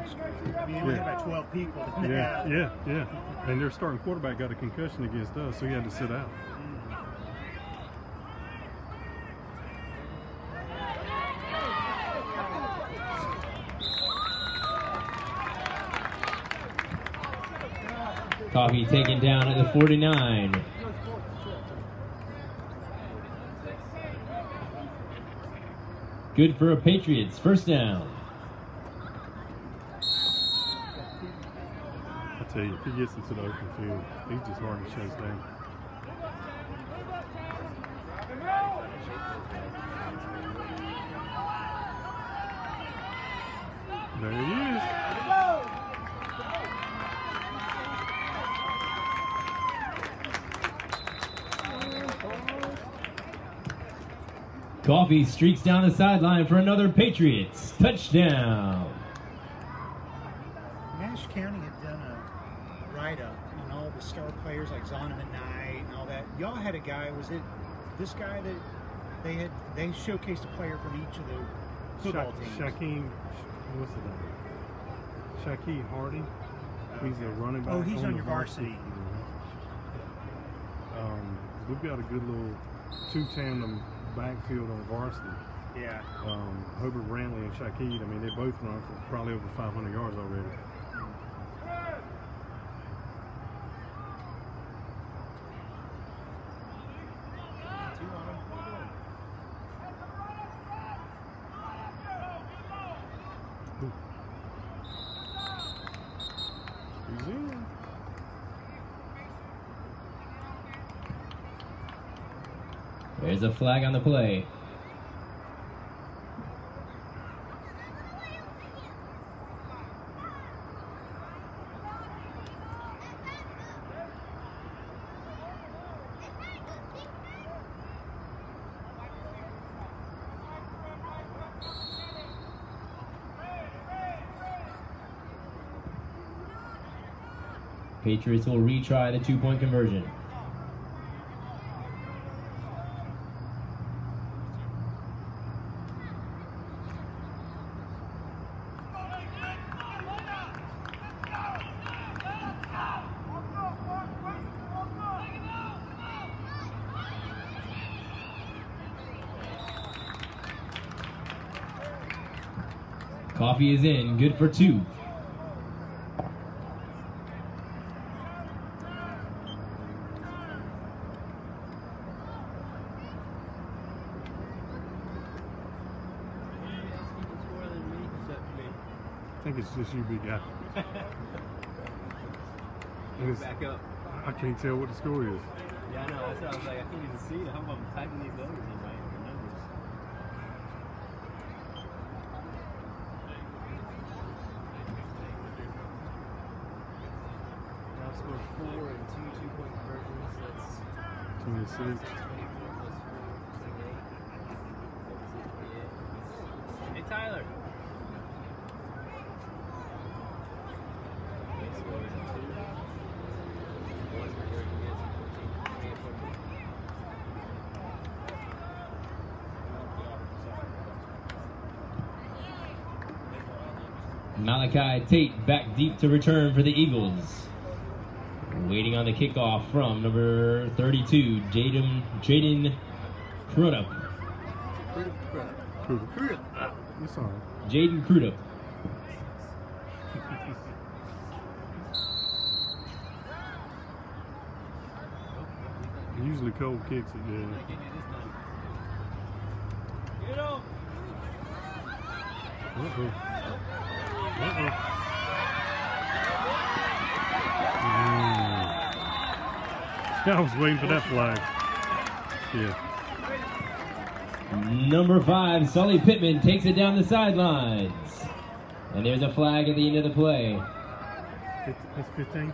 extra. I mean, they only had about 12 people. Yeah. And their starting quarterback got a concussion against us, so he had to sit out. Coffee taken down at the 49. Good for a Patriots, first down. I tell you, if he gets into the open field, he's just hard to chase down. There he is. Coffee streaks down the sideline for another Patriots touchdown. Nash County had done a write-up on all the star players like Zonovan Knight and all that. Y'all had a guy, was it this guy that they showcased a player from each of the football teams? Shaquem, what's his name? Shaquem Hardy. He's a running back. Oh, he's on your varsity. We've got a good little two-tandem backfield on varsity. Yeah. Hobart Brantley and Shaquille, I mean, they both run for probably over 500 yards already. He's in. There's a flag on the play. Patriots will retry the two-point conversion. Coffee is in, good for 2. I think it's just you, big guy. Back up. I can't tell what the score is. Yeah, I know. That's what I was like. I can't even see it. How am I typing these letters in right? Or numbers? Now I've scored 4 and 2 two-point conversions. That's 26. 24 plus 4, 28. Hey, Tyler. Malachi Tate back deep to return for the Eagles. Waiting on the kickoff from number 32, Jaden Crudup. It's all right. Jaden Crudup. Usually cold kicks it, yeah. I was waiting for that flag. Yeah. Number 5, Sully Pittman takes it down the sidelines. And there's a flag at the end of the play. That's 15.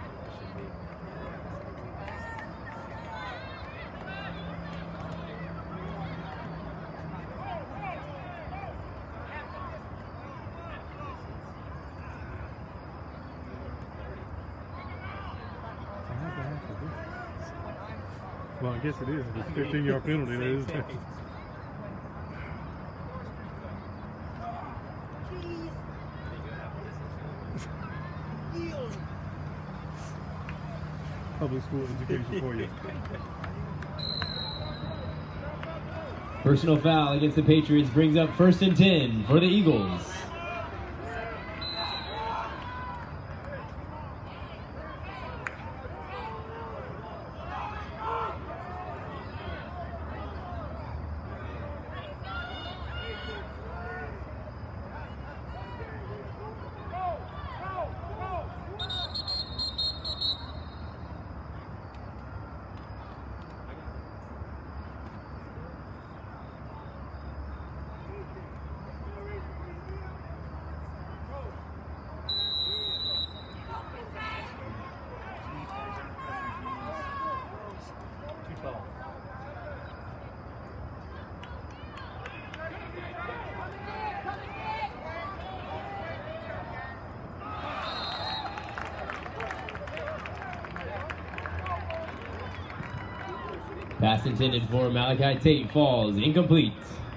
Well, I guess it is. If it's a 15-yard penalty, it is. Public school education for you. Personal foul against the Patriots brings up 1st and 10 for the Eagles. Pass intended for Malachi Tate falls incomplete.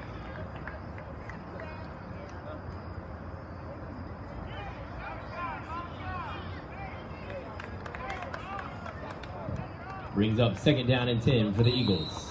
Brings up 2nd down and 10 for the Eagles.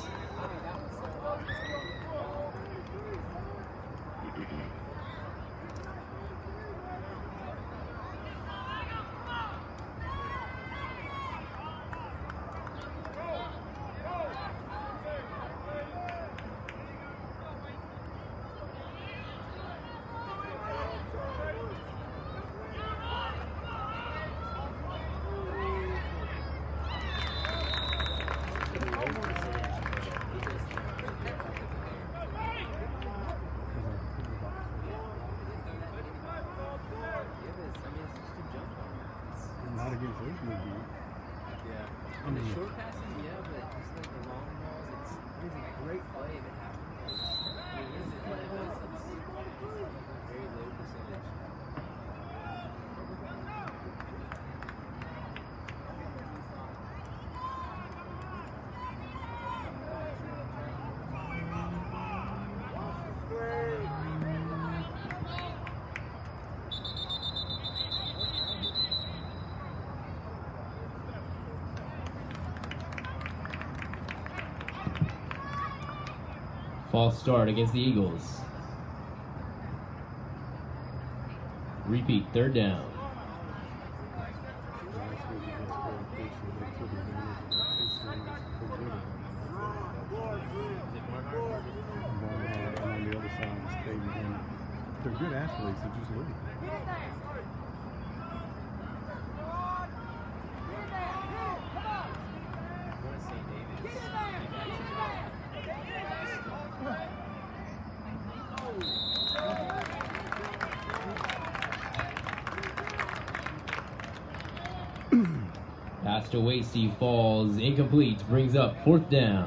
Not against those movies. Yeah. On the short passes, yeah, but just like the long balls, it's a great play if it happens. I mean, this is what it was. It's very low percentage. False start against the Eagles. Repeat, 3rd down. On the other side is Caden, and they're good athletes, they're just little. Pass to Wasey falls incomplete, brings up 4th down.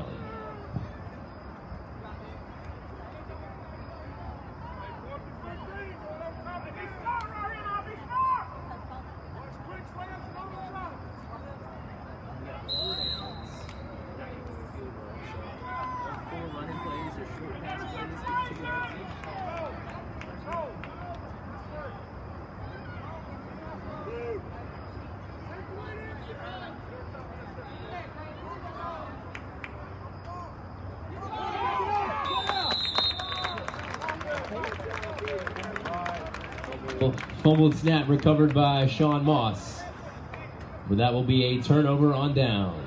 Fumbled snap recovered by Sean Moss. But that will be a turnover on downs.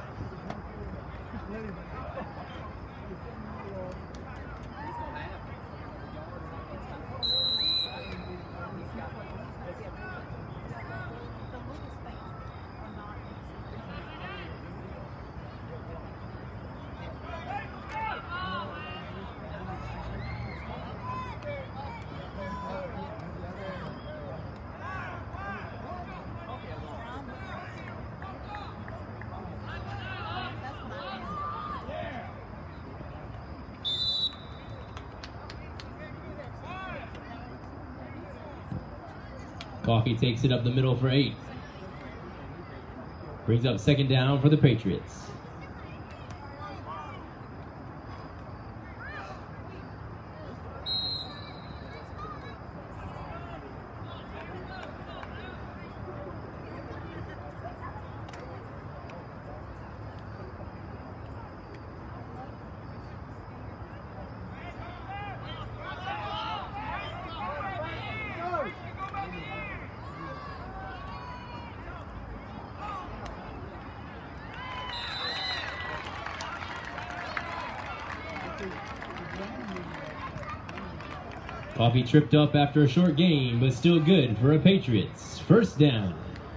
Coffee takes it up the middle for 8. Brings up 2nd down for the Patriots. Coffee tripped up after a short gain, but still good for a Patriots. First down.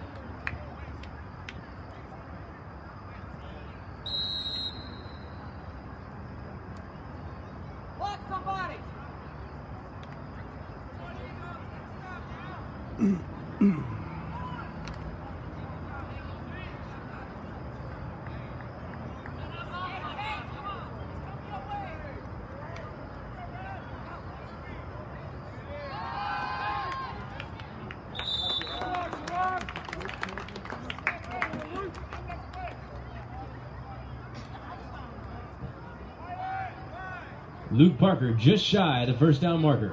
Luke Parker just shy of the first down marker.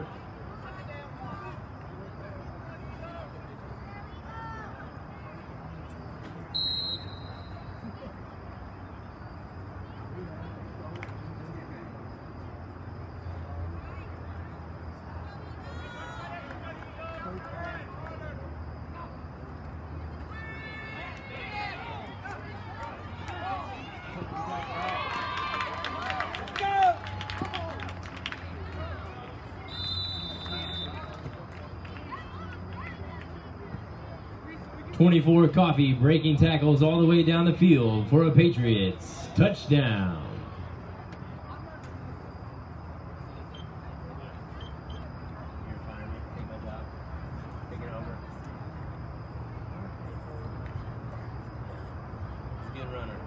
.24 Coffee breaking tackles all the way down the field for a Patriots touchdown. You're fine. Take my job. Take it over. He's a good runner.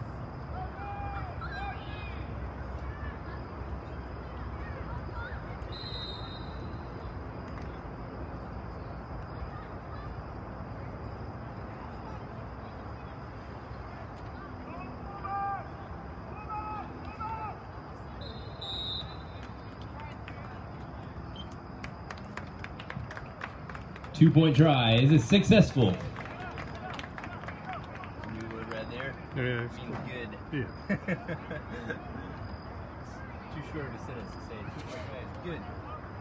Two-point try. Is it successful? New word right there. Yeah, Means good. yeah. Too short of a sentence to say it. 2 point try is good.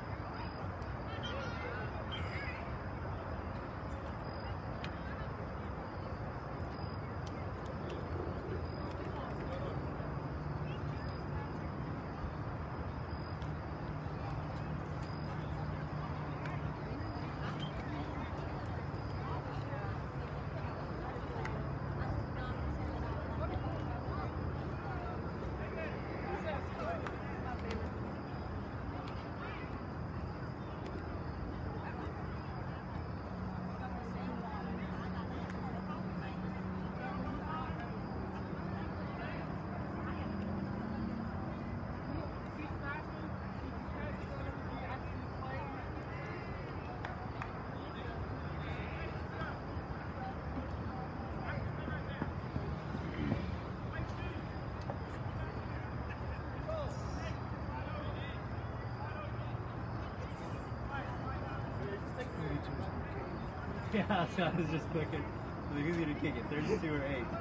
Yeah, so I was just looking. Like, who's gonna kick it? 32 or 8?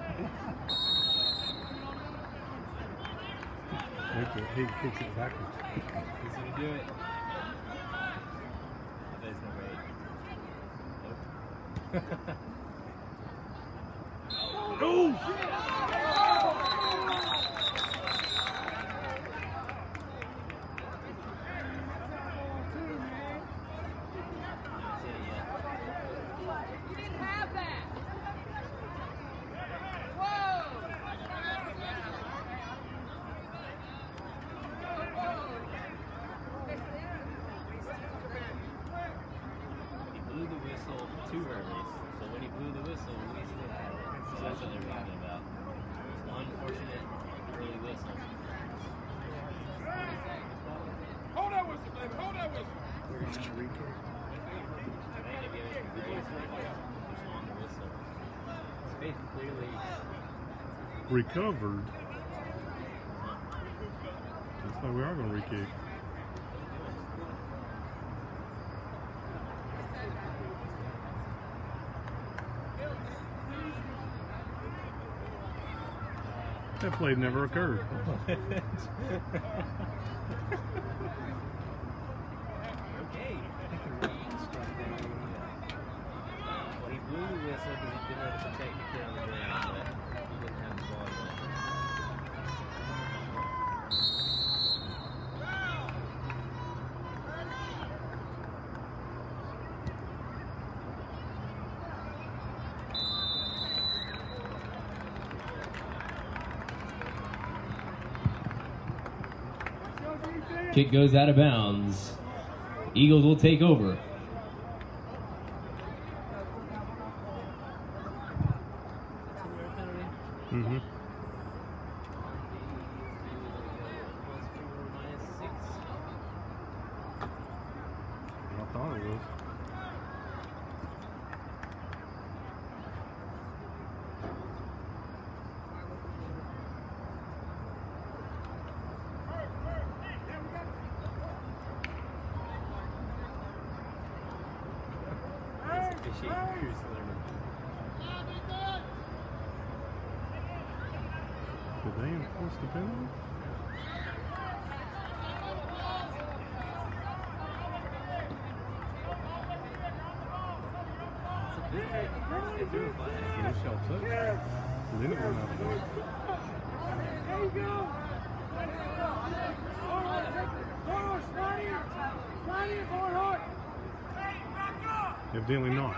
He kicks it backwards. Who's gonna do it? I bet it's number 8. Nope. Oh! Two hurdles. So when he blew the whistle, we still had it. So that's what they're talking about. Unfortunate early whistle. Hold that whistle, baby. Hold that whistle. We're going to re-kick. I think they gave it a grace for just on the whistle. His face clearly Recovered. Looks like we are going to re-kick. That play never occurred. okay. Well, he blew the whistle because he didn't have to technically on the ground, but he didn't have the ball yet. Kick goes out of bounds. Eagles will take over. Mm-hmm. I thought it was. Did they enforce the penalty? They shall touch. And then it went out of bounds. There you go. Slide in, hard. Evidently not.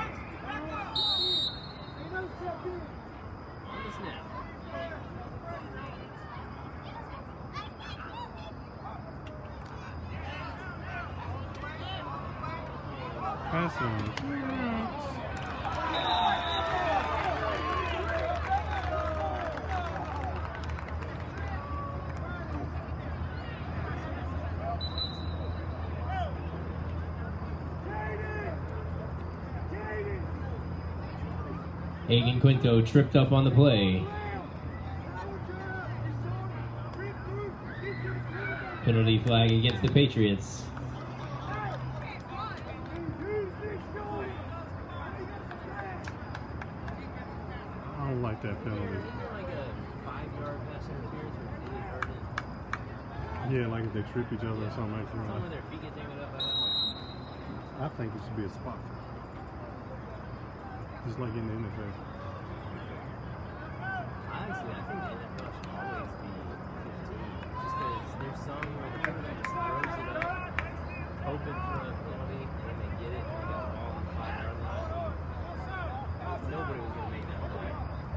On the snap. Passing. Hagen Quinto tripped up on the play. Penalty flag against the Patriots. I don't like that penalty. Like a 5-yard pass interference or really hurt it. Yeah, like if they trip each other or something like Some of that. their feet get tangled up. I think it should be a spot foul. Just like in the NFL. Honestly, I think the NFL should always be 15. Just because there's some where the quarterback just throws it up, hoping for a penalty, and they get it, and they got the ball on the 5-yard line. Nobody was going to make that play.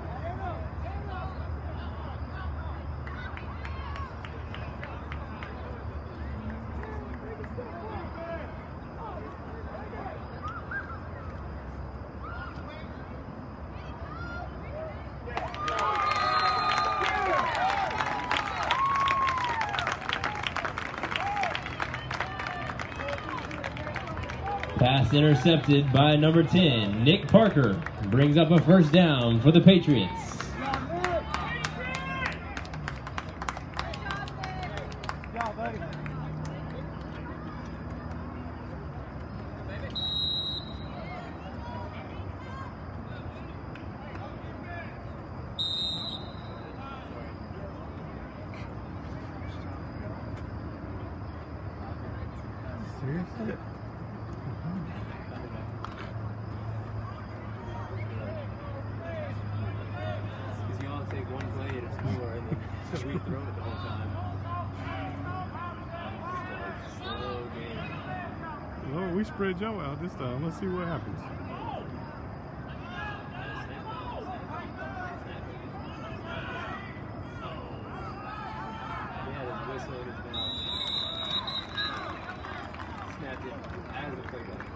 Pass intercepted by number 10, Nick Parker. Brings up a first down for the Patriots. Seriously? Because you all take one play at a score, and then so we throw it the whole time. Slow game. Well, we spread Joe out this time. Let's see what happens. Yeah, the whistle in his mouth. Snapped it as the play got.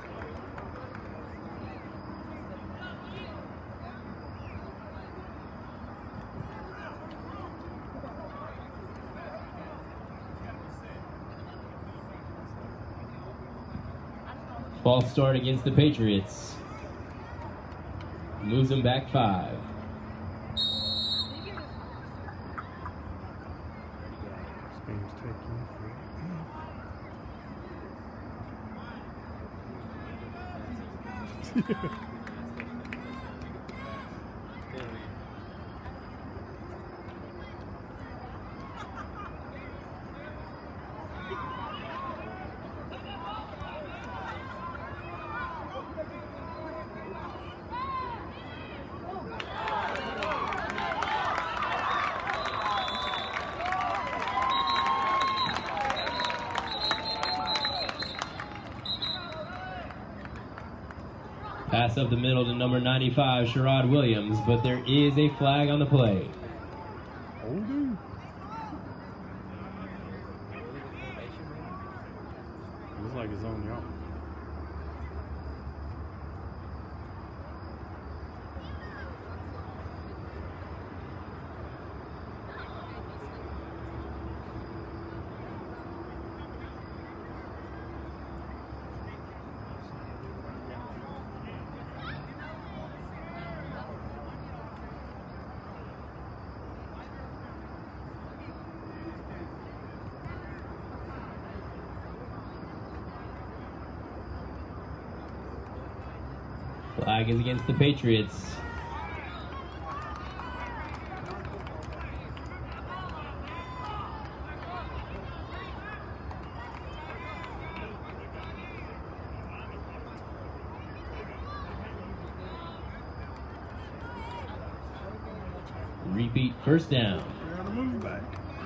False start against the Patriots. Moves them back 5. Spain's taking for Pass up the middle to number 95, Sherrod Williams, but there is a flag on the play. holding. is on y'all. Flag is against the Patriots. Repeat first down. Gotta move back.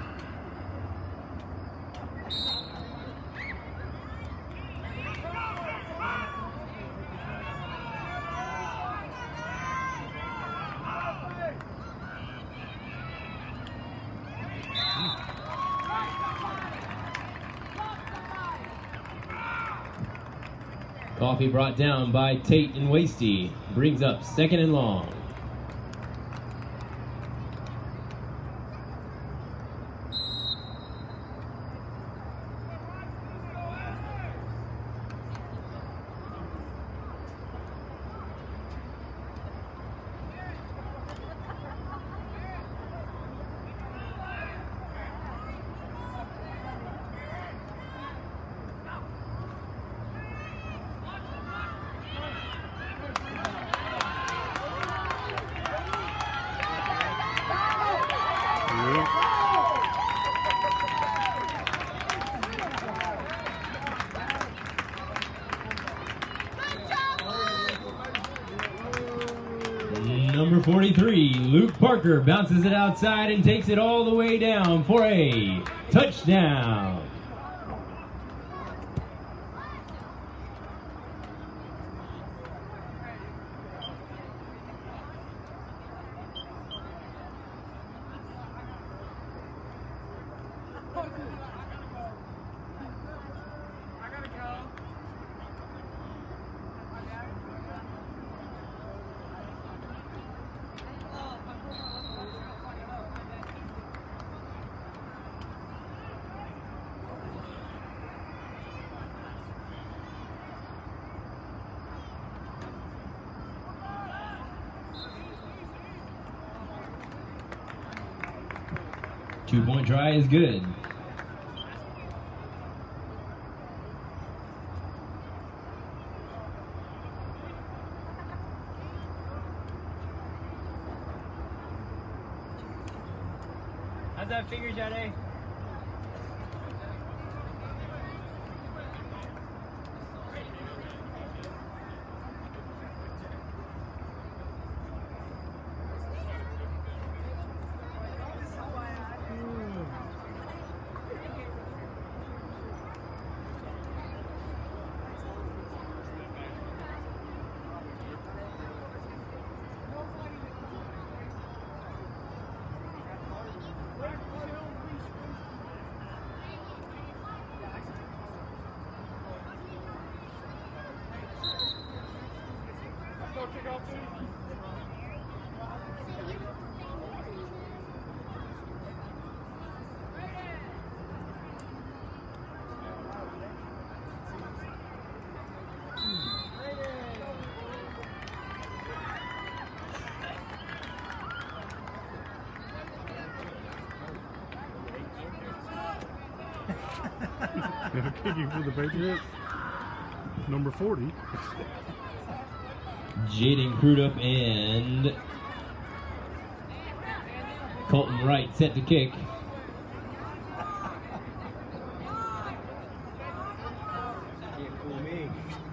Coffee brought down by Tate and Wasty. Brings up 2nd and long. Number 43, Luke Parker bounces it outside and takes it all the way down for a touchdown. Two-point try is good. How's that finger, Jade? Kicking for the Patriots. Number 40. Jaden Crudup and Colton Wright set to kick. Can't fool me.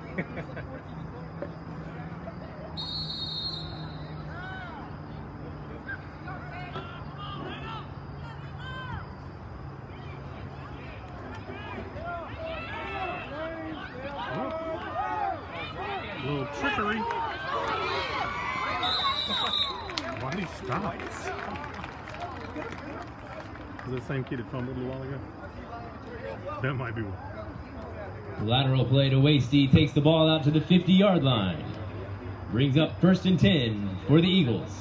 Little trickery. Why did he stop? Was that the same kid that fumbled a little while ago? That might be one. Lateral play to Wasty, takes the ball out to the 50-yard line. Brings up 1st and 10 for the Eagles.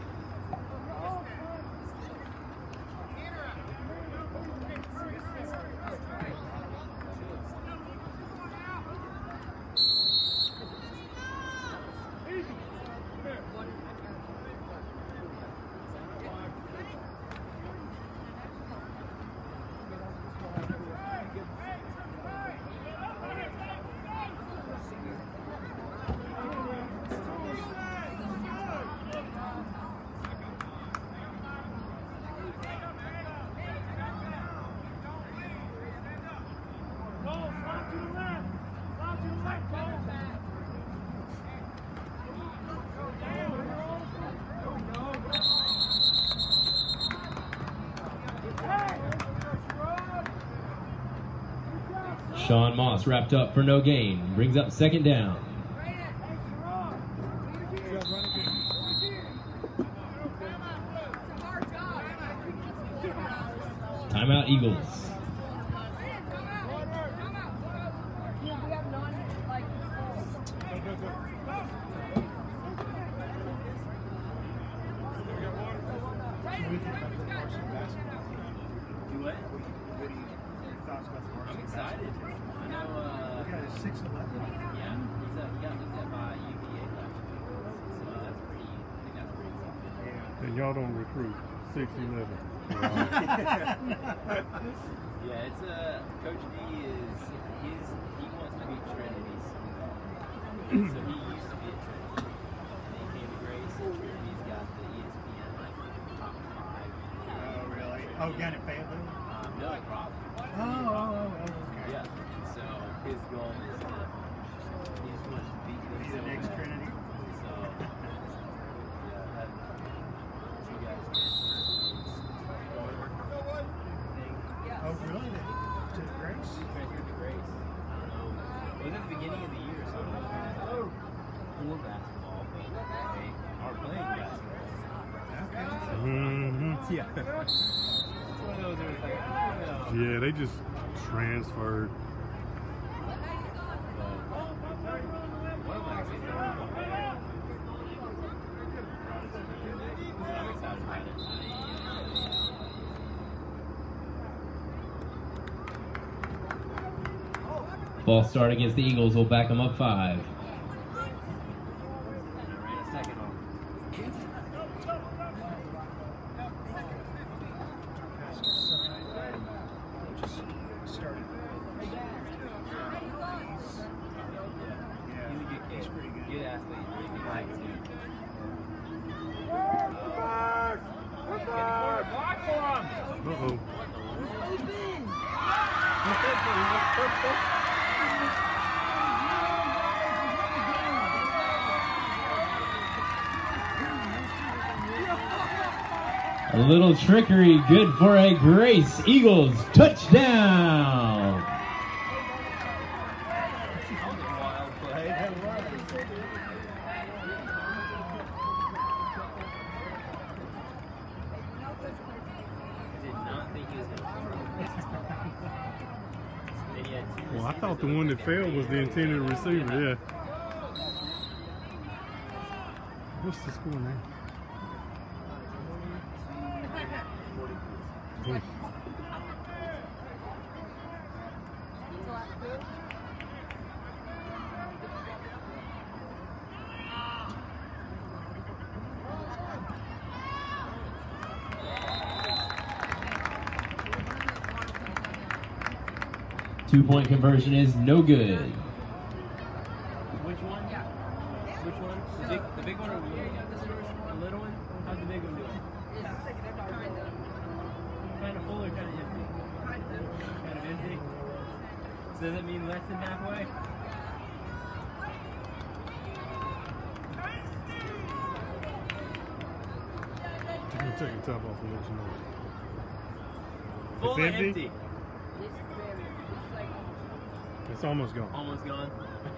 Sean Moss wrapped up for no gain. Brings up 2nd down. Timeout Eagles. I'm excited. I know. We got a 6-11. Yeah, he got looked at by UVA last week. So that's pretty. I think that's pretty something. And y'all don't recruit 6'11". Yeah, it's Coach D he wants to be Trinity. So he used to be at Trinity. And then he came to Grace, and Trinity's got the ESPN like top 5. Oh, really? Oh, down in Fayetteville? No, like Rob. Okay. Yeah. So his goal is to he just wants to beat them. Be the next Trinity. So yeah, had 2 guys Oh, really? To Grace? transferred to Grace. I don't know. It was at the beginning of the year, so I don't know if it was for basketball, but they are playing basketball. Okay. Mm-hmm. Yeah. It's one of those where it's like, I don't know. Yeah, they just transferred. One of them actually is I'm excited about it. False start against the Eagles will back them up 5. And I ran a second off. Just started. He's a good kid. He's pretty good. Good athlete. Really good height, too. Uh-oh. A little trickery, good for a Grace Eagles touchdown. Wild play. That was. Did not think he was going to Well, I thought the one that fell was the intended receiver, yeah. What's the score now? Oh. 2-point conversion is no good. Which one? Which one? The big one or the little one? How's the big one doing? Kind of full or kind of empty? Kind of empty. So does that mean less than halfway? I'm gonna take the top off and let you know. Full It's or empty? empty? It's almost gone. Almost gone.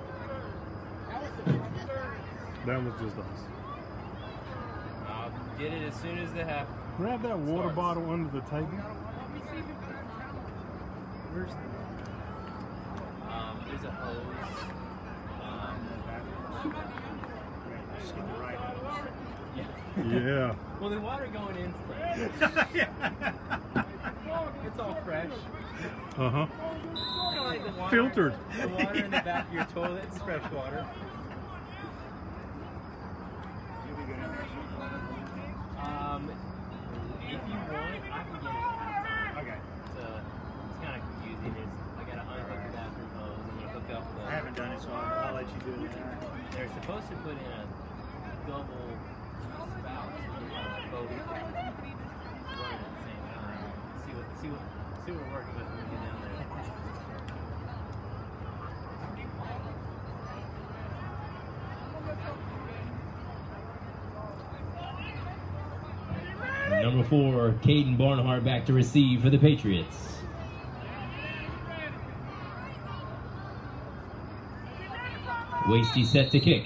That was just us. I'll get it as soon as the half. Grab that water starts. bottle under the table. Where's this use a hose. Skip the right hose. Yeah. Well, the water going in, it's all fresh. Uh-huh. Kind of like the water, Filtered. The water in the back of your toilet is fresh water. You'll be good in there. If you want, I can get it at halftime. Okay. It's kind of confusing. I got to unhook the bathroom hose and you hook up the. I haven't done it, so I'll let you do it. They're supposed to put in a double spout, so you can have both running at the same time. See what we're working with when we get down there. Number 4, Caden Barnhart back to receive for the Patriots. Wasty set to kick.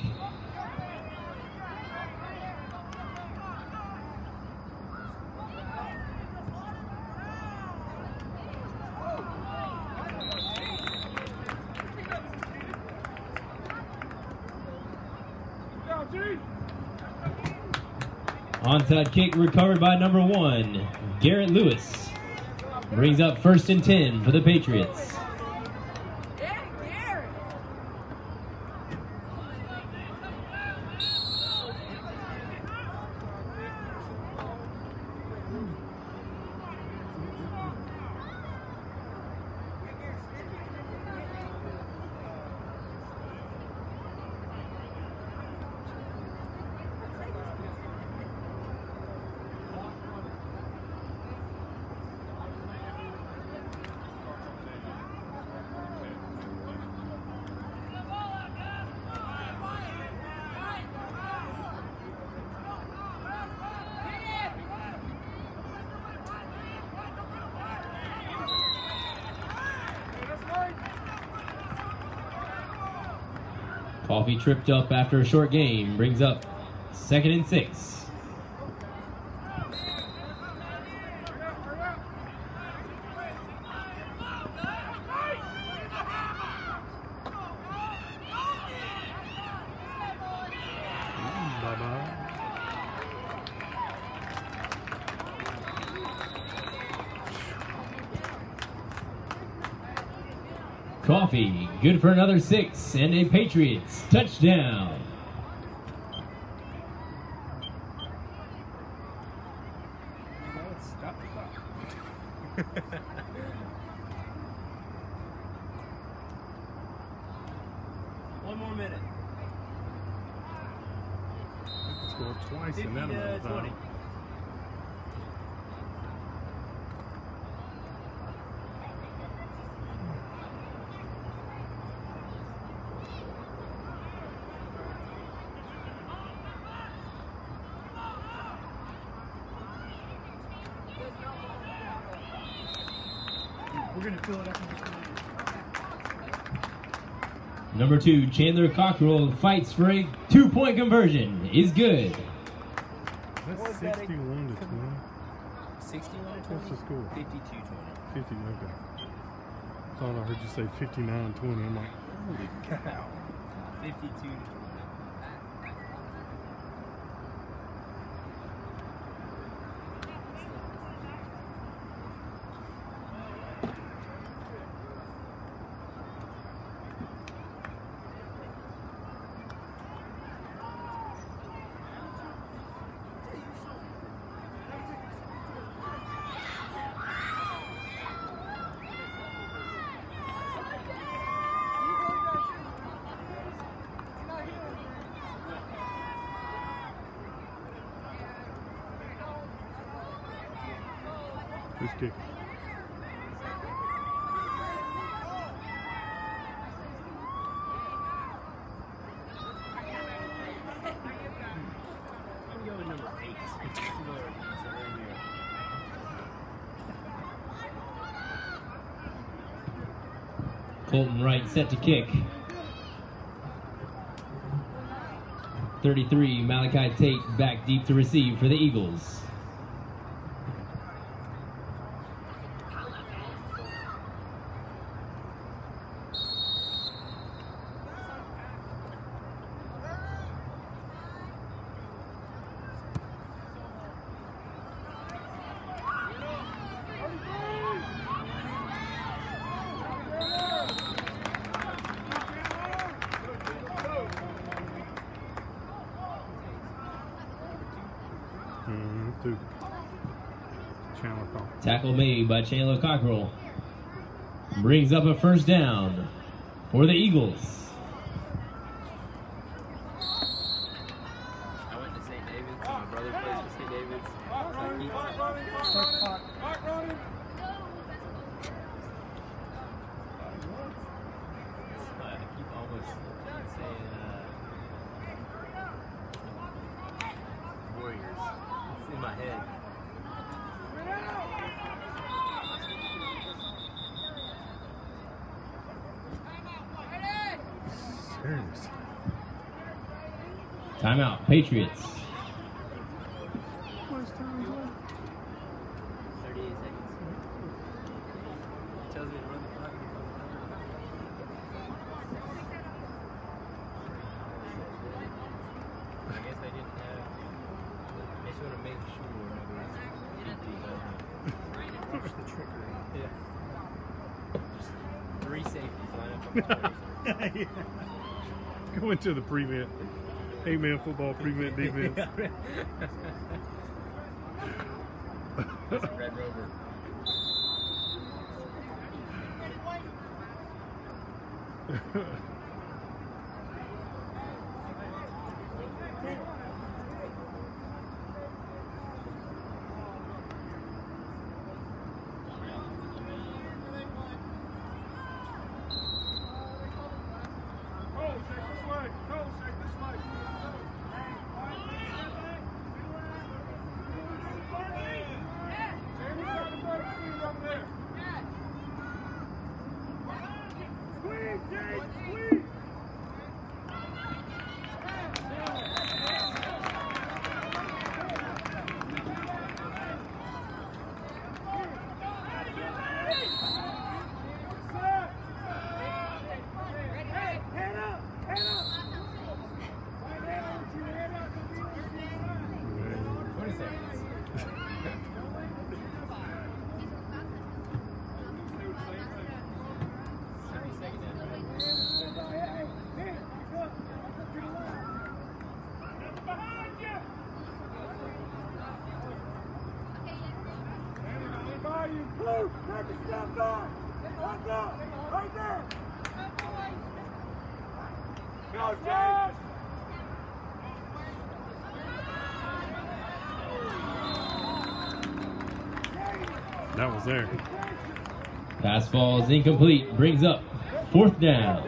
Onside kick recovered by number 1, Garrett Lewis. Brings up 1st and 10 for the Patriots. Coffee tripped up after a short game, brings up 2nd and 6. Bye-bye. Coffee, good for another 6 and a Patriots touchdown. Stop the clock. One more minute. Scored twice in that 50 amount of to 20. time. We're going to fill it up in just a minute. Number 2, Chandler Cockrell fights for a 2-point conversion. Is good. That's 61 to 20. 61 to 20? What's the score? 52-20. 50, okay. Thought I heard you say 59-20. I'm like, holy cow. 52. Who's kicking? I'm going number 8. Colton Wright set to kick. 33, Malachi Tate back deep to receive for the Eagles. too. Chandler Cockrell. Tackle made by Chandler Cockrell. Brings up a first down for the Eagles. I went to St. David's, and my brother plays for St. David's. I keep almost saying Warriors. It's in my head. Serious. Timeout, Patriots. 38 seconds. Tells me to run the clock. I guess I didn't have. I just want to make sure nobody's Push the trickery. Yeah. Just 3 safeties line up on the court. Go into the prevent. 8-man football prevent defense. That's a Red Rover. That was there. Pass ball is incomplete. Brings up 4th down.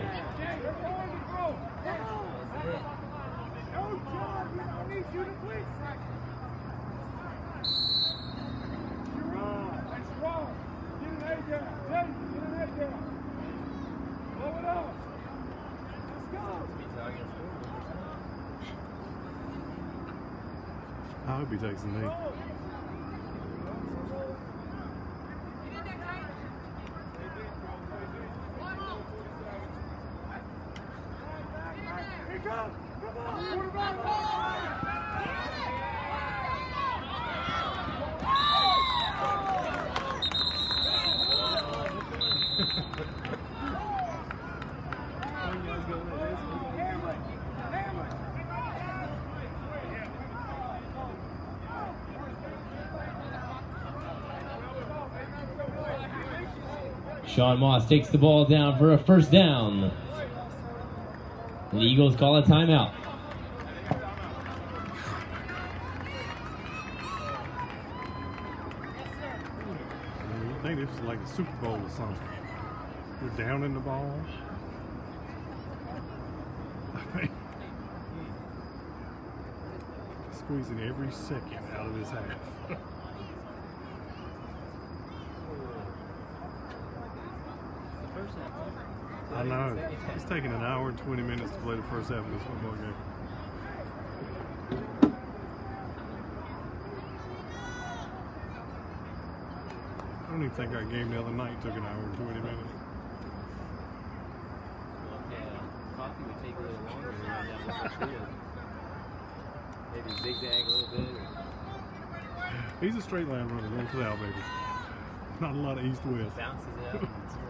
I hope he takes the knee. Sean Moss takes the ball down for a first down. The Eagles call a timeout. You think this is like a Super Bowl or something? You're down in the ball. Squeezing every second out of this half. I know. It's taking an hour and 20 minutes to play the first half of this football game. I don't even think our game the other night took an hour and 20 minutes. Coffee would take a little longer to run down the field. Maybe zigzag a little bit. He's a straight line runner, going for the out, baby. Not a lot of east-west. Bounces it out.